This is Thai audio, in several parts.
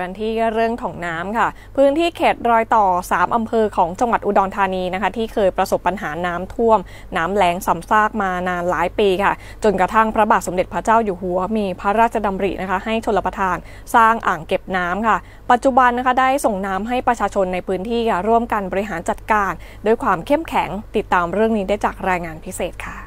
กันที่เรื่องของน้ำค่ะพื้นที่เขตรอยต่อ3อำเภอของจังหวัดอุดรธานีนะคะที่เคยประสบปัญหาน้ำท่วมน้ำแล้งซ้ำซากมานานหลายปีค่ะจนกระทั่งพระบาทสมเด็จพระเจ้าอยู่หัวมีพระราชดำรินะคะให้ชลประทานสร้างอ่างเก็บน้ำค่ะปัจจุบันนะคะได้ส่งน้ำให้ประชาชนในพื้นที่ค่ะร่วมกันบริหารจัดการด้วยความเข้มแข็งติดตามเรื่องนี้ได้จากรายงานพิเศษค่ะ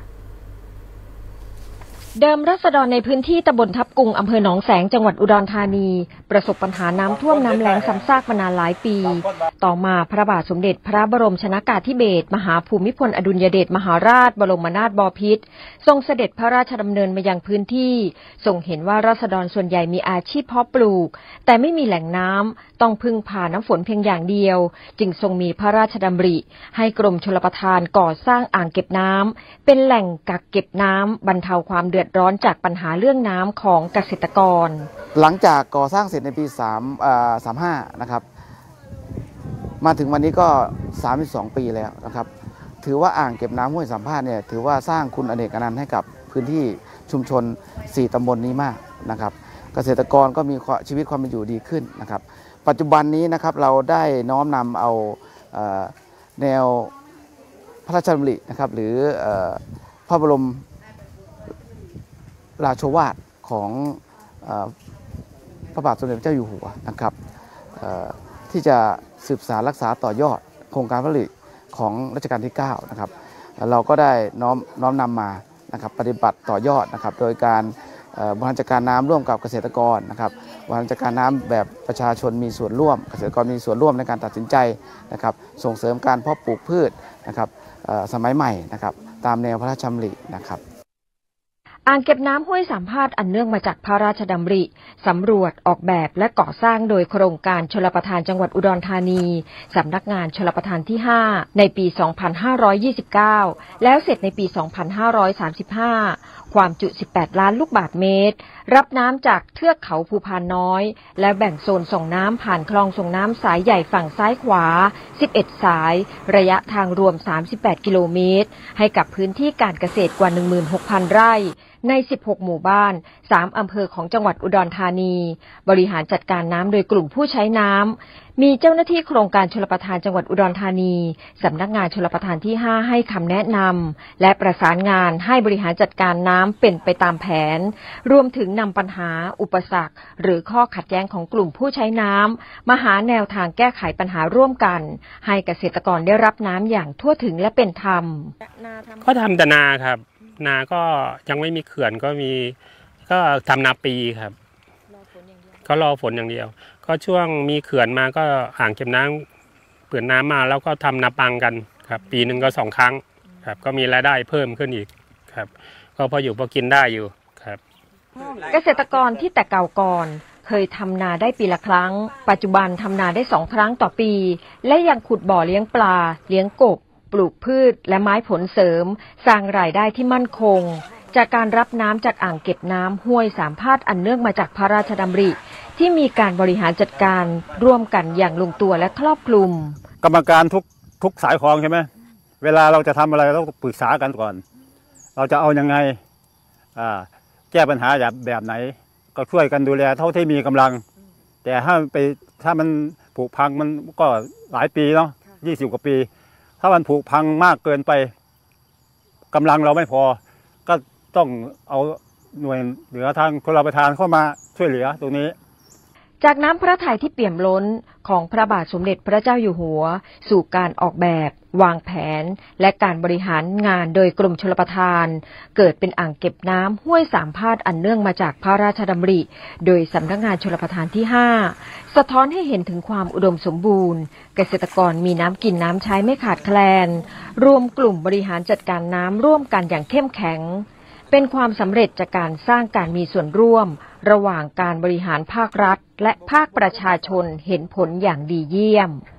เดิมราษฎรในพื้นที่ตำบลทับกุงอำเภอหนองแสงจังหวัดอุดรธานีประสบปัญหาน้ำท่วมน้ำแล้งซ้ำซากมานานหลายปีต่อมาพระบาทสมเด็จพระบรมชนกาธิเบศรมหาภูมิพลอดุลยเดชมหาราชบรมนาถบพิตรทรงเสด็จพระราชดำเนินมายังพื้นที่ทรงเห็นว่าราษฎรส่วนใหญ่มีอาชีพเพาะปลูกแต่ไม่มีแหล่งน้ำต้องพึ่งพาน้ำฝนเพียงอย่างเดียวจึงทรงมีพระราชดำริให้กรมชลประทานก่อสร้างอ่างเก็บน้ำเป็นแหล่งกักเก็บน้ำบรรเทาความเดือดร้อนจากปัญหาเรื่องน้ำของเกษตรกรหลังจากก่อสร้างเสร็จในปี35นะครับมาถึงวันนี้ก็32ปีแล้วนะครับถือว่าอ่างเก็บน้ำห้วยสัมภาษณ์เนี่ยถือว่าสร้างคุณอเนกอนันต์ให้กับพื้นที่ชุมชน4ตำบลนี้มากนะครับเกษตรกรก็มีชีวิตความเป็นอยู่ดีขึ้นนะครับปัจจุบันนี้นะครับเราได้น้อมนำเอาแนวพระราชดำรินะครับหรือพระบรมราโชวาทของพระบาทสมเด็จพระเจ้าอยู่หัวนะครับที่จะสืบสานรักษาต่อยอดโครงการพระราชดำริของรัชกาลที่9นะครับเราก็ได้น้อมนำมานะครับปฏิบัติต่อยอดนะครับโดยการบริหารจัดการน้ำร่วมกับเกษตรกรนะครับบริหารจัดการน้ำแบบประชาชนมีส่วนร่วมเกษตรกรมีส่วนร่วมในการตัดสินใจนะครับส่งเสริมการเพาะปลูกพืชนะครับสมัยใหม่นะครับตามแนวพระราชดำรินะครับอ่างเก็บน้ำห้วยสัมภาษณ์อันเนื่องมาจากพระราชดำริสำรวจออกแบบและก่อสร้างโดยโครงการชลประทานจังหวัดอุดรธานีสำนักงานชลประทานที่5ในปี 2529 แล้วเสร็จในปี 2535 ความจุ 18 ล้านลูกบาศก์เมตรรับน้ำจากเทือกเขาภูพานน้อยและแบ่งโซนส่งน้ำผ่านคลองส่งน้ำสายใหญ่ฝั่งซ้ายขวา 11 สายระยะทางรวม 38 กิโลเมตรให้กับพื้นที่การเกษตรกว่า 16,000 ไร่ใน 16 หมู่บ้าน 3 อำเภอของจังหวัดอุดรธานีบริหารจัดการน้ำโดยกลุ่มผู้ใช้น้ำมีเจ้าหน้าที่โครงการชลประทานจังหวัดอุดรธานีสำนักงานชลประทานที่ 5 ให้คำแนะนำและประสานงานให้บริหารจัดการน้ำเป็นไปตามแผนรวมถึงนำปัญหาอุปสรรคหรือข้อขัดแย้งของกลุ่มผู้ใช้น้ำมาหาแนวทางแก้ไขปัญหาร่วมกันให้เกษตรกรได้รับน้ำอย่างทั่วถึงและเป็นธรรมก็ทำแต่นาครับนาก็ยังไม่มีเขื่อนก็ทำนาปีครับก็รอฝนอย่างเดียวก็ช่วงมีเขื่อนมาก็อ่างเก็บน้ำเปิดน้ำมาแล้วก็ทำนาปังกันครับปีหนึ่งก็2 ครั้งครับก็มีรายได้เพิ่มขึ้นอีกครับก็พออยู่พอกินได้อยู่ครับเกษตรกรที่แต่เก่าก่อนเคยทำนาได้ปีละครั้งปัจจุบันทำนาได้2 ครั้งต่อปีและยังขุดบ่อเลี้ยงปลาเลี้ยงกบปลูกพืชและไม้ผลเสริมสร้างรายได้ที่มั่นคงจากการรับน้ำจากอ่างเก็บน้ำห้วยสามพาดอันเนื่องมาจากพระราชดำริที่มีการบริหารจัดการร่วมกันอย่างลงตัวและครอบคลุมกรรมการทุกสายคลองใช่ไหมเวลาเราจะทำอะไรเราต้องปรึกษากันก่อนเราจะเอายังไงแก้ปัญหาแบบไหนก็ช่วยกันดูแลเท่าที่มีกำลังแต่ถ้ามันผุพังมันก็หลายปีเนาะ20 กว่าปีถ้ามันผุพังมากเกินไปกำลังเราไม่พอก็ต้องเอาหน่วยเหนือทางชลประทานเข้ามาช่วยเหลือตรงนี้จากน้ำพระทัยที่เปี่ยมล้นของพระบาทสมเด็จพระเจ้าอยู่หัวสู่การออกแบบวางแผนและการบริหารงานโดยกรมชลประทานเกิดเป็นอ่างเก็บน้ำห้วยสามพาดอันเนื่องมาจากพระราชดำริโดยสำนักงานชลประทานที่5สะท้อนให้เห็นถึงความอุดมสมบูรณ์เกษตรกรมีน้ำกินน้ำใช้ไม่ขาดแคลนรวมกลุ่มบริหารจัดการน้ำร่วมกันอย่างเข้มแข็งเป็นความสำเร็จจากการสร้างการมีส่วนร่วมระหว่างการบริหารภาครัฐและภาคประชาชนเห็นผลอย่างดีเยี่ยม